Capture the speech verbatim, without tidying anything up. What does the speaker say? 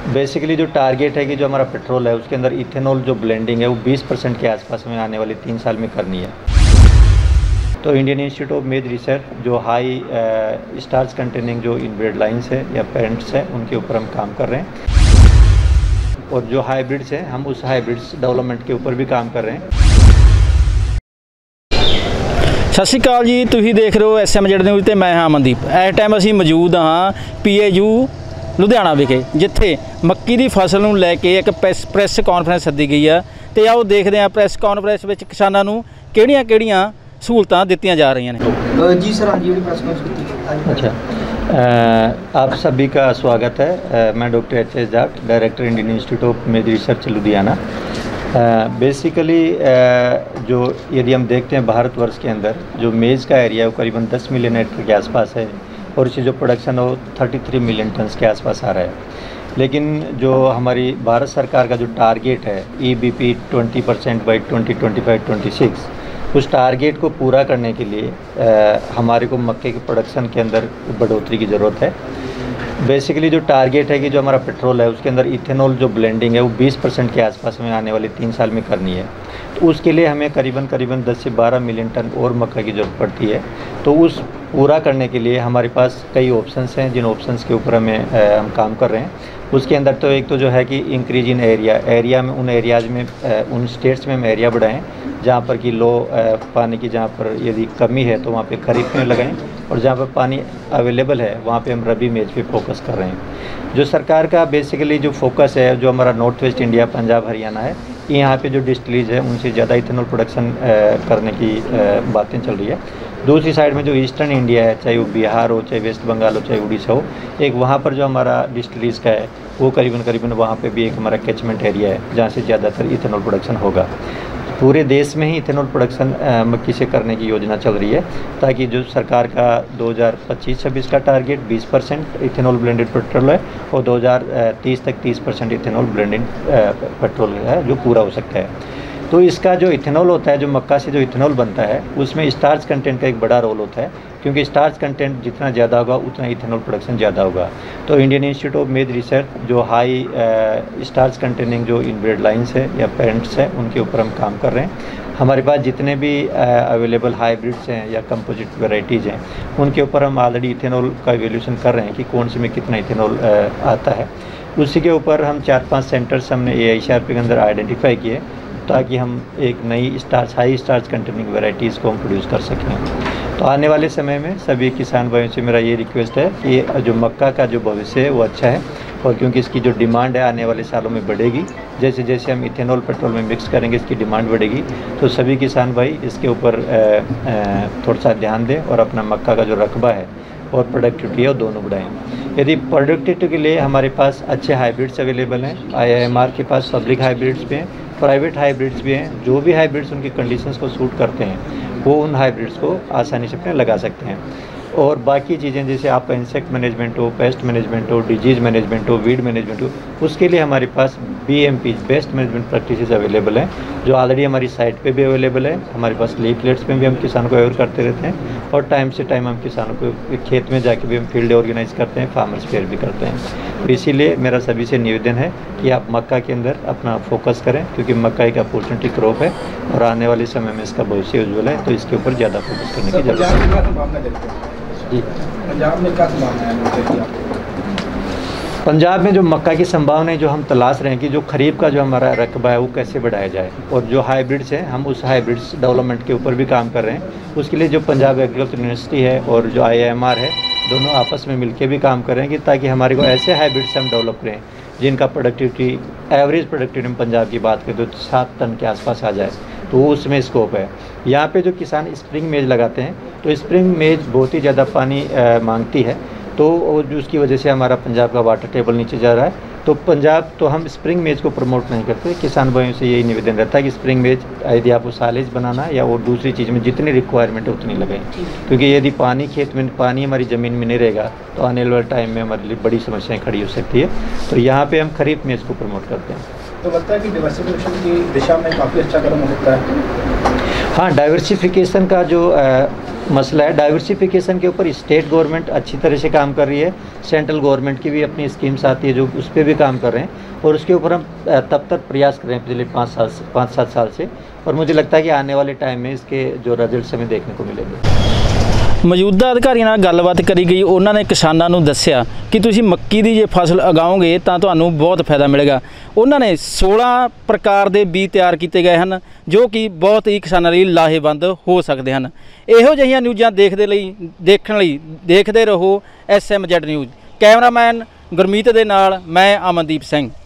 Basically जो target है कि जो हमारा पेट्रोल है उसके अंदर इथेनॉल जो ब्लेंडिंग है वो बीस परसेंट के आसपास में आने वाले तीन साल में करनी है। तो Indian Institute of maize research जो हाई स्टार्च कंटेनिंग जो इनब्रेड लाइन्स है या पेरेंट्स है उनके ऊपर हम काम कर रहे हैं, और जो हाइब्रिड्स हैं हम उस हाइब्रिड्स डेवलपमेंट के ऊपर भी काम कर रहे हैं। सत श्री अकाल जी, तुसीं देख रहे हो एस एम जेड न्यूज़ ते मैं हाँ अमनदीप। इस टाइम असीं मौजूद हाँ पी ए यू लुधियाना विखे, जिथे मक्की की फसल नूं लैके एक प्रैस प्रैस कॉन्फ्रेंस सद्दी गई है। तो आओ देखते हैं प्रैस कॉन्फ्रेंस में किसानों नूं किहड़ियां किहड़ियां सहूलतां दित्तियां जा रही हैं। जी सर, हाँ जी प्रेस कॉन्फ्रेंस। अच्छा, आप सभी का स्वागत है। मैं doctor H S Jat, director Indian Institute of maize research Ludhiana. Basically uh, जो यदि हम देखते हैं भारतवर्ष के अंदर जो मेज़ का एरिया है वो करीबन दस मिलियन हेक्टेयर के आसपास है, और इसकी जो प्रोडक्शन है वो तैंतीस मिलियन टन्स के आसपास आ रहा है। लेकिन जो हमारी भारत सरकार का जो टारगेट है E B P twenty percent by twenty twenty five twenty six, उस टारगेट को पूरा करने के लिए आ, हमारे को मक्के के प्रोडक्शन के अंदर बढ़ोतरी की ज़रूरत है। बेसिकली जो टारगेट है कि जो हमारा पेट्रोल है उसके अंदर इथेनॉल जो ब्लेंडिंग है वो बीस परसेंट के आसपास में आने वाले तीन साल में करनी है। तो उसके लिए हमें करीबन करीबन दस से बारह मिलियन टन और मक्का की ज़रूरत पड़ती है। तो उस पूरा करने के लिए हमारे पास कई ऑप्शंस हैं, जिन ऑप्शंस के ऊपर हमें आ, हम काम कर रहे हैं। उसके अंदर तो एक तो जो है कि इंक्रीज इन एरिया एरिया में उन एरियाज़ में आ, उन स्टेट्स में हम एरिया बढ़ाएँ जहाँ पर कि लो पानी की जहाँ पर यदि कमी है तो वहाँ पे खरीफ में लगाएं, और जहाँ पर पानी अवेलेबल है वहाँ पे हम रबी मेज पे फोकस कर रहे हैं। जो सरकार का बेसिकली जो फोकस है, जो हमारा north west India Punjab Haryana है, यहाँ पे जो डिस्टिलीज है उनसे ज़्यादा इथेनॉल प्रोडक्शन करने की बातें चल रही है। दूसरी साइड में जो ईस्टर्न इंडिया है, चाहे वो बिहार हो, चाहे वेस्ट बंगाल हो, चाहे उड़ीसा हो, एक वहाँ पर जो हमारा डिस्टिलीज का है वो करीबन करीबन वहाँ पे भी एक हमारा कैचमेंट एरिया है जहाँ से ज़्यादातर इथेनॉल प्रोडक्शन होगा। पूरे देश में ही इथेनॉल प्रोडक्शन मक्की से करने की योजना चल रही है, ताकि जो सरकार का दो हज़ार पच्चीस छब्बीस का टारगेट बीस परसेंट इथेनॉल ब्लेंडेड पेट्रोल है, और दो हज़ार तीस तक तीस परसेंट इथेनॉल ब्लेंडेड पेट्रोल है जो पूरा हो सकता है। तो इसका जो इथेनॉल होता है, जो मक्का से जो इथेनॉल बनता है, उसमें स्टार्च कंटेंट का एक बड़ा रोल होता है, क्योंकि स्टार्च कंटेंट जितना ज़्यादा होगा उतना इथेनॉल प्रोडक्शन ज़्यादा होगा। तो Indian Institute of maize research जो हाई स्टार्च कंटेनिंग जो इनब्रेड लाइन्स है या पेरेंट्स है उनके ऊपर हम काम कर रहे हैं। हमारे पास जितने भी अवेलेबल हाइब्रिड्स हैं या कंपोजिट वेराइटीज़ हैं उनके ऊपर हम ऑलरेडी इथेनॉल का एवेल्यूशन कर रहे हैं कि कौन से में कितना इथेनॉल आता है। उसी के ऊपर हम चार पाँच सेंटर्स हमने ए आई सी आर पी के अंदर आइडेंटिफाई किए, ताकि हम एक नई starch high starch containing varieties को हम प्रोड्यूस कर सकें। तो आने वाले समय में सभी किसान भाइयों से मेरा ये रिक्वेस्ट है कि जो मक्का का जो भविष्य है वो अच्छा है, और क्योंकि इसकी जो डिमांड है आने वाले सालों में बढ़ेगी, जैसे जैसे हम इथेनॉल पेट्रोल में मिक्स करेंगे इसकी डिमांड बढ़ेगी। तो सभी किसान भाई इसके ऊपर थोड़ा सा ध्यान दें और अपना मक्का का जो रकबा है और प्रोडक्टिविटी है वो दोनों बढ़ाएँ। यदि प्रोडक्टिविटी के लिए हमारे पास अच्छे हाइब्रिड्स अवेलेबल हैं, आई आई एम आर के पास पब्लिक हाइब्रिड्स भी हैं, प्राइवेट हाइब्रिड्स भी हैं। जो भी हाइब्रिड्स उनकी कंडीशंस को सूट करते हैं वो उन हाइब्रिड्स को आसानी से अपने लगा सकते हैं। और बाकी चीज़ें जैसे आपका इंसेक्ट मैनेजमेंट हो, पेस्ट मैनेजमेंट हो, डिजीज़ मैनेजमेंट हो, वीड मैनेजमेंट हो, उसके लिए हमारे पास B M P best management practices available हैं, जो ऑलरेडी हमारी साइट पे भी अवेलेबल है। हमारे पास लीफलेट्स में भी हम किसानों को अवेयर करते रहते हैं, और टाइम से टाइम हम किसानों को खेत में जाके भी हम फील्ड ऑर्गेनाइज करते हैं, फार्मर्स फेयर भी करते हैं। तो इसीलिए मेरा सभी से निवेदन है कि आप मक्का के अंदर अपना फोकस करें, क्योंकि मक्का एक अपॉर्चुनिटी क्रॉप है और आने वाले समय में इसका भविष्य उज्ज्वल है। तो इसके ऊपर ज़्यादा फोकस करने की जरूरत है। जी, पंजाब में क्या संभावना है? पंजाब में जो मक्का की संभावनाएं जो हम तलाश रहे हैं कि जो खरीफ का जो हमारा रकबा है वो कैसे बढ़ाया जाए, और जो हाइब्रिड्स हैं हम उस हाइब्रिड्स डेवलपमेंट के ऊपर भी काम कर रहे हैं। उसके लिए जो पंजाब एग्रीकल्चर यूनिवर्सिटी है और जो आई आई एम आर है, दोनों आपस में मिलकर भी काम कर रहे हैं कि ताकि हमारे को ऐसे हाइब्रिड्स हम डेवलप करें जिनका प्रोडक्टिविटी एवरेज प्रोडक्टिविटी पंजाब की बात करें तो सात टन के आसपास आ जाए। तो उसमें स्कोप है। यहाँ पे जो किसान स्प्रिंग मेज लगाते हैं तो स्प्रिंग मेज बहुत ही ज़्यादा पानी आ, मांगती है, तो उसकी वजह से हमारा पंजाब का वाटर टेबल नीचे जा रहा है। तो पंजाब तो हम स्प्रिंग मेज को प्रमोट नहीं करते। किसान भाइयों से यही निवेदन रहता है कि स्प्रिंग मेज यदि आपको साइलेज बनाना है या और दूसरी चीज़ में जितनी रिक्वायरमेंट है उतनी लगाएं, क्योंकि यदि पानी खेत में पानी हमारी ज़मीन में नहीं रहेगा तो आने वाले टाइम में हमारे लिए बड़ी समस्याएँ खड़ी हो सकती है। तो यहाँ पर हम खरीफ मेज को प्रमोट करते हैं। तो लगता है कि डाइवर्सिफिकेशन की दिशा में काफ़ी अच्छा कदम हो सकता है। हाँ, डाइवर्सिफिकेशन का जो मसला है। डाइवर्सिफिकेशन के ऊपर स्टेट गवर्नमेंट अच्छी तरह से काम कर रही है, सेंट्रल गवर्नमेंट की भी अपनी स्कीम्स आती है जो उस पर भी काम कर रहे हैं, और उसके ऊपर हम तब तक प्रयास कर रहे हैं पिछले पाँच साल से पाँच सात साल से, और मुझे लगता है कि आने वाले टाइम में इसके जो रिजल्ट्स हमें देखने को मिलेंगे। ਮੌਜੂਦਾ ਅਧਿਕਾਰੀਆਂ ਨਾਲ ਗੱਲਬਾਤ ਕਰੀ ਗਈ। ਉਹਨਾਂ ਨੇ ਕਿਸਾਨਾਂ ਨੂੰ ਦੱਸਿਆ ਕਿ ਤੁਸੀਂ ਮੱਕੀ ਦੀ ਜੇ ਫਸਲ ਉਗਾਓਗੇ ਤਾਂ ਤੁਹਾਨੂੰ ਬਹੁਤ ਫਾਇਦਾ ਮਿਲੇਗਾ। ਉਹਨਾਂ ਨੇ ਸੋਲ੍ਹਾਂ ਪ੍ਰਕਾਰ ਦੇ ਬੀਜ ਤਿਆਰ ਕੀਤੇ ਗਏ ਹਨ ਜੋ ਕਿ ਬਹੁਤ ਹੀ ਕਿਸਾਨਾਂ ਲਈ ਲਾਹੇਵੰਦ ਹੋ ਸਕਦੇ ਹਨ। ਇਹੋ ਜਿਹੀਆਂ ਨਿਊਜ਼ਾਂ ਦੇਖਦੇ ਲਈ ਦੇਖਣ ਲਈ ਦੇਖਦੇ ਰਹੋ S M Z news. Cameraman Gurmeet ਦੇ ਨਾਲ ਮੈਂ ਅਮਨਦੀਪ ਸਿੰਘ।